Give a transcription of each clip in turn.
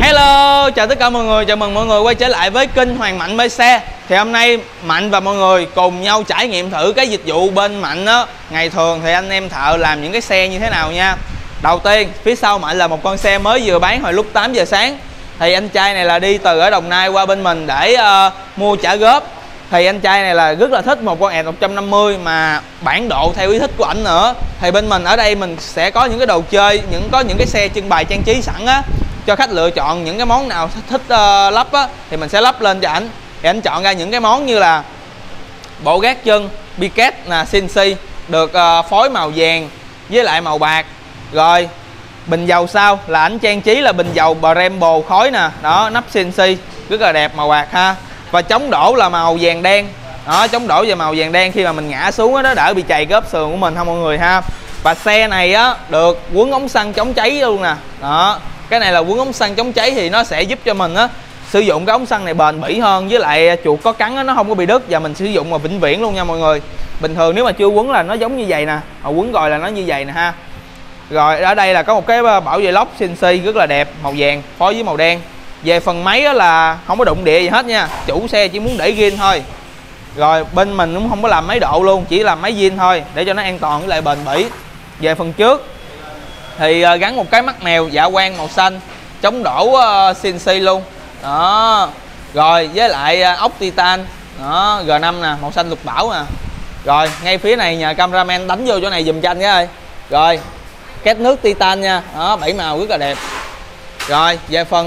Hello, chào tất cả mọi người, chào mừng mọi người quay trở lại với kênh Hoàng Mạnh Mê Xe. Thì hôm nay Mạnh và mọi người cùng nhau trải nghiệm thử cái dịch vụ bên Mạnh á. Ngày thường thì anh em thợ làm những cái xe như thế nào nha. Đầu tiên, phía sau Mạnh là một con xe mới vừa bán hồi lúc 8 giờ sáng. Thì anh trai này là đi từ ở Đồng Nai qua bên mình để mua trả góp. Thì anh trai này là rất là thích một con ET 150 mà bản độ theo ý thích của ảnh nữa. Thì bên mình ở đây mình sẽ có những cái đồ chơi, có những cái xe trưng bày trang trí sẵn á, cho khách lựa chọn những cái món nào thích lắp á thì mình sẽ lắp lên cho ảnh. Thì anh chọn ra những cái món như là bộ gác chân Piquet là CNC được phối màu vàng với lại màu bạc. Rồi bình dầu sau là ảnh trang trí là bình dầu Brembo khói nè, đó, nắp CNC rất là đẹp màu bạc ha. Và chống đổ là màu vàng đen, đó, chống đổ về màu vàng đen khi mà mình ngã xuống đó, nó đỡ bị chày khớp sườn của mình ha mọi người ha. Và xe này á được quấn ống xăng chống cháy luôn nè, đó, cái này là quấn ống xăng chống cháy thì nó sẽ giúp cho mình á sử dụng cái ống xăng này bền bỉ hơn, với lại chuột có cắn á, nó không có bị đứt và mình sử dụng mà vĩnh viễn luôn nha mọi người. Bình thường nếu mà chưa quấn là nó giống như vậy nè, mà quấn rồi là nó như vậy nè ha. Rồi ở đây là có một cái bảo vệ lốc CNC rất là đẹp màu vàng phối với màu đen. Về phần máy là không có đụng địa gì hết nha, chủ xe chỉ muốn để zin thôi. Rồi bên mình cũng không có làm máy độ luôn, chỉ làm máy zin thôi để cho nó an toàn với lại bền bỉ. Về phần trước thì gắn một cái mắt mèo dạ quang màu xanh chống đổ CNC luôn đó. Rồi với lại ốc titan đó, G5 nè, màu xanh lục bảo nè. Rồi ngay phía này nhờ cameraman đánh vô chỗ này dùm cho anh cái ơi. Rồi két nước titan nha, đó, 7 màu rất là đẹp. Rồi về phần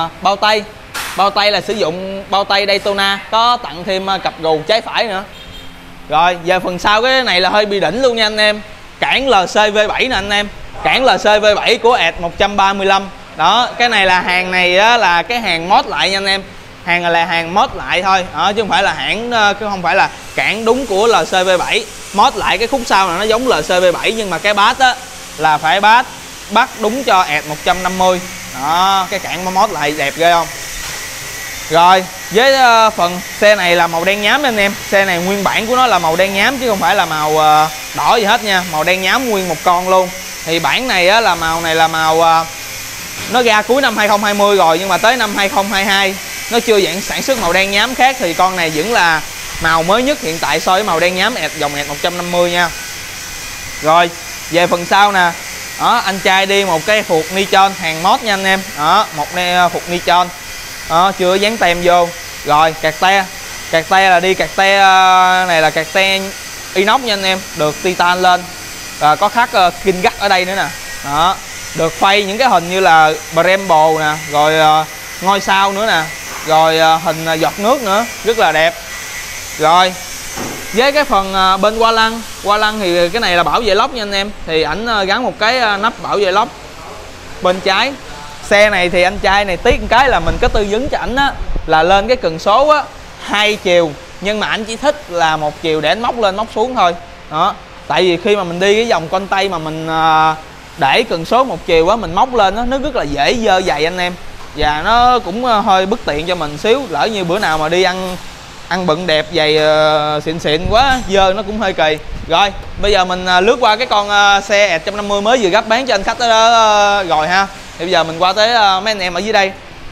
bao tay là sử dụng bao tay Daytona, có tặng thêm cặp gù trái phải nữa. Rồi về phần sau cái này là hơi bị đỉnh luôn nha anh em, cản LCV7 nè anh em, cản LCV7 của ET 135. Đó, cái này là hàng này á, là cái hàng mod lại nha anh em, hàng này là hàng mod lại thôi đó, chứ không phải là hãng, không phải là cản đúng của LCV7. Mod lại cái khúc sau là nó giống LCV7 nhưng mà cái bát á là phải bắt đúng cho ET 150 đó, cái cản mod lại đẹp ghê không. Rồi với phần xe này là màu đen nhám anh em, xe này nguyên bản của nó là màu đen nhám chứ không phải là màu đỏ gì hết nha, màu đen nhám nguyên một con luôn. Thì bản này á, là màu này là màu nó ra cuối năm 2020 rồi, nhưng mà tới năm 2022 nó chưa dạng sản xuất màu đen nhám khác, thì con này vẫn là màu mới nhất hiện tại so với màu đen nhám dòng ET 150 nha. Rồi về phần sau nè, đó, anh trai đi một cái phuộc nitron hàng mod nha anh em, đó, một phuộc nitron đó, chưa dán tem vô. Rồi cạc te là đi cạc te này là cạc te inox nha anh em, được titan lên, có khắc kinh gắt ở đây nữa nè, đó, được phay những cái hình như là Brembo nè, rồi ngôi sao nữa nè, rồi hình giọt nước nữa, rất là đẹp. Rồi với cái phần bên qua lăng thì cái này là bảo vệ lốc nha anh em, thì ảnh gắn một cái nắp bảo vệ lốc bên trái. Xe này thì anh trai này tiếc một cái là mình có tư vấn cho ảnh á là lên cái cần số á 2 chiều, nhưng mà anh chỉ thích là 1 chiều để anh móc lên móc xuống thôi đó. Tại vì khi mà mình đi cái dòng con tay mà mình để cần số 1 chiều á, mình móc lên đó, nó rất là dễ dơ giày anh em, và nó cũng hơi bất tiện cho mình xíu. Lỡ như bữa nào mà đi ăn bận đẹp giày xịn xịn quá dơ nó cũng hơi kỳ. Rồi bây giờ mình lướt qua cái con xe ET 150 mới vừa gấp bán cho anh khách đó rồi ha. Thì bây giờ mình qua tới mấy anh em ở dưới đây.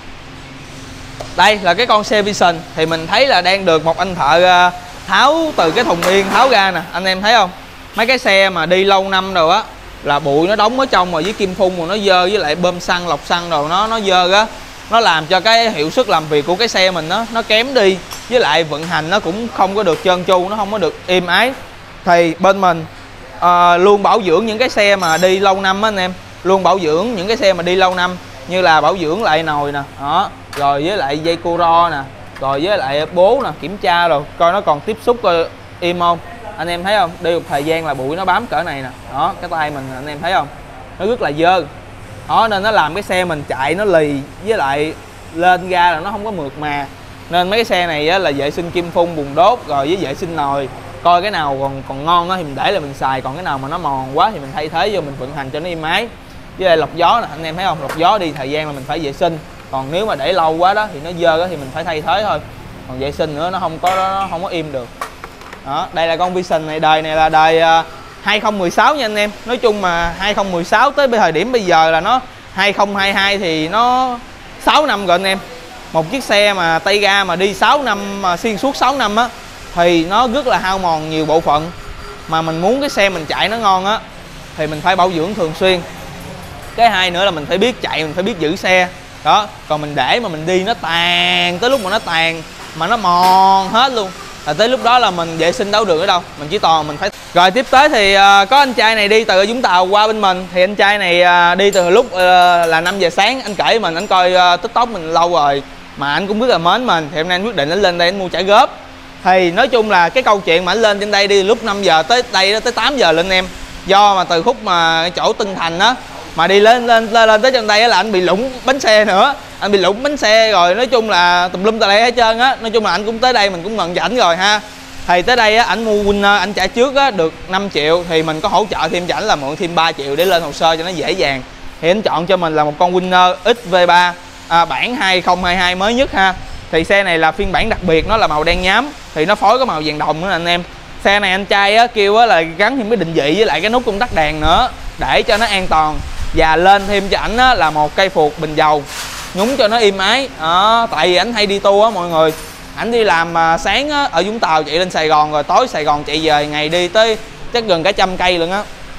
Đây là cái con xe Vision, thì mình thấy là đang được một anh thợ tháo từ cái thùng yên tháo ra nè, anh em thấy không? Mấy cái xe mà đi lâu năm rồi á là bụi nó đóng ở trong rồi, với kim phun rồi nó dơ, với lại bơm xăng lọc xăng rồi nó dơ á, nó làm cho cái hiệu suất làm việc của cái xe mình nó kém đi, với lại vận hành nó cũng không có được trơn tru, nó không có được êm ái. Thì bên mình luôn bảo dưỡng những cái xe mà đi lâu năm á anh em, luôn bảo dưỡng những cái xe mà đi lâu năm, như là bảo dưỡng lại nồi nè, đó, rồi với lại dây cô ro nè, rồi với lại bố nè, kiểm tra rồi coi nó còn tiếp xúc coi im không. Anh em thấy không, đi một thời gian là bụi nó bám cỡ này nè, đó, cái tay mình anh em thấy không, nó rất là dơ đó, nên nó làm cái xe mình chạy nó lì, với lại lên ra là nó không có mượt mà. Nên mấy cái xe này á, là vệ sinh kim phun bùn đốt rồi với vệ sinh nồi, coi cái nào còn ngon đó thì mình để là mình xài, còn cái nào mà nó mòn quá thì mình thay thế vô, mình vận hành cho nó êm ái. Với lại lọc gió nè, anh em thấy không, lọc gió đi thời gian là mình phải vệ sinh, còn nếu mà để lâu quá đó thì nó dơ đó thì mình phải thay thế thôi, còn vệ sinh nữa nó không có im được đó. Đây là con Vision này, đời này là đời 2016 nha anh em. Nói chung mà 2016 tới thời điểm bây giờ là nó 2022 thì nó 6 năm rồi anh em. Một chiếc xe mà tay ga mà đi 6 năm, mà xuyên suốt 6 năm á, thì nó rất là hao mòn nhiều bộ phận. Mà mình muốn cái xe mình chạy nó ngon á, thì mình phải bảo dưỡng thường xuyên. Cái hai nữa là mình phải biết chạy, mình phải biết giữ xe đó. Còn mình để mà mình đi nó tàn, tới lúc mà nó tàn mà nó mòn hết luôn, là tới lúc đó là mình vệ sinh đâu được ở đâu, mình chỉ toàn mình phải. Rồi tiếp tới thì có anh trai này đi từ Vũng Tàu qua bên mình. Thì anh trai này đi từ lúc là 5 giờ sáng. Anh kể mình, anh coi TikTok mình lâu rồi mà anh cũng rất là mến mình, thì hôm nay anh quyết định anh lên đây anh mua chải góp. Thì nói chung là cái câu chuyện mà anh lên trên đây đi lúc 5 giờ tới đây đó, tới 8 giờ lên em. Do mà từ khúc mà chỗ Tân Thành á mà đi lên tới trên đây là anh bị lủng bánh xe nữa, anh bị lủng bánh xe rồi, nói chung là tùm lum tà lẹ hết trơn á. Nói chung là anh cũng tới đây mình cũng mừng cho ảnh rồi ha. Thì tới đây á, ảnh mua Winner anh trả trước á được 5 triệu, thì mình có hỗ trợ thêm cho ảnh là mượn thêm 3 triệu để lên hồ sơ cho nó dễ dàng. Thì anh chọn cho mình là một con Winner XV3 bản 2022 mới nhất ha. Thì xe này là phiên bản đặc biệt, nó là màu đen nhám, thì nó phối có màu vàng đồng nữa anh em. Xe này anh trai á, kêu á là gắn thêm cái định vị với lại cái nút công tắc đèn nữa để cho nó an toàn. Và lên thêm cho ảnh là một cây phuộc bình dầu nhúng cho nó êm ái đó. Tại vì ảnh hay đi tour á mọi người, ảnh đi làm sáng á, ở Vũng Tàu chạy lên Sài Gòn, rồi tối Sài Gòn chạy về, ngày đi tới chắc gần cả 100 cây luôn á.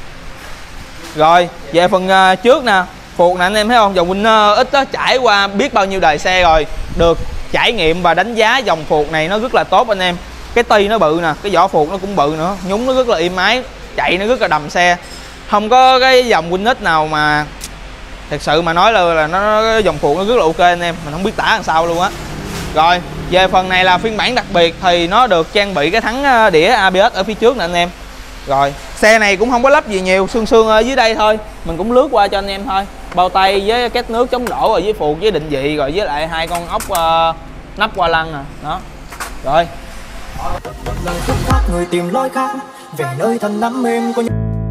Rồi về phần trước nè, phuộc nè anh em thấy không, dòng Winner X đó trải qua biết bao nhiêu đời xe rồi, được trải nghiệm và đánh giá dòng phuộc này nó rất là tốt anh em. Cái ti nó bự nè, cái vỏ phuộc nó cũng bự nữa, nhúng nó rất là êm ái, chạy nó rất là đầm xe. Không có cái dòng Winner X nào mà thật sự mà nói là nó dòng phuộc nó rất là ok anh em, mình không biết tả làm sao luôn á. Rồi về phần này là phiên bản đặc biệt, thì nó được trang bị cái thắng đĩa ABS ở phía trước nè anh em. Rồi xe này cũng không có lắp gì nhiều, xương ở dưới đây thôi, mình cũng lướt qua cho anh em thôi. Bao tay với két nước chống đổ, rồi với phuộc với định vị, rồi với lại 2 con ốc nắp qua lăng nè đó. Rồi lần xuất phát người tìm lối khác về nơi thân đắm êm của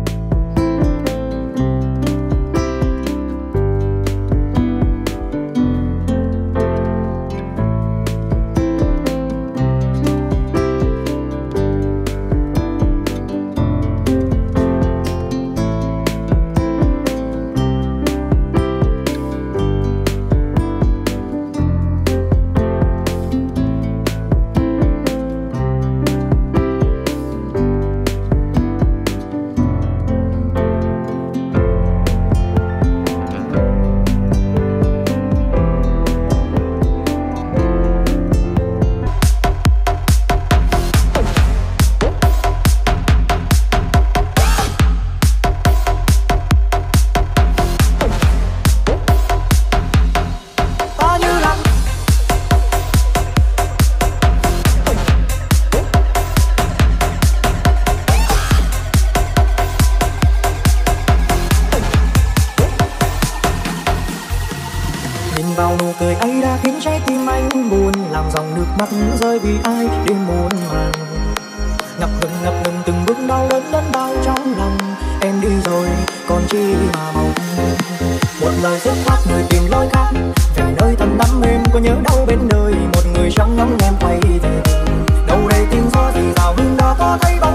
vào nụ cười ấy đã khiến trái tim anh buồn, làm dòng nước mắt rơi vì ai đêm muôn màng. Ngập ngừng từng bước đau đớn đớn đau trong lòng, em đi rồi còn chi mà mong. Một lời dứt khoát người tìm lối khác về nơi thân đắm êm, có nhớ đâu bên đời một người trong ngóng em quay về. Đâu đây tiếng gió thì rào hương đó có thấy bóng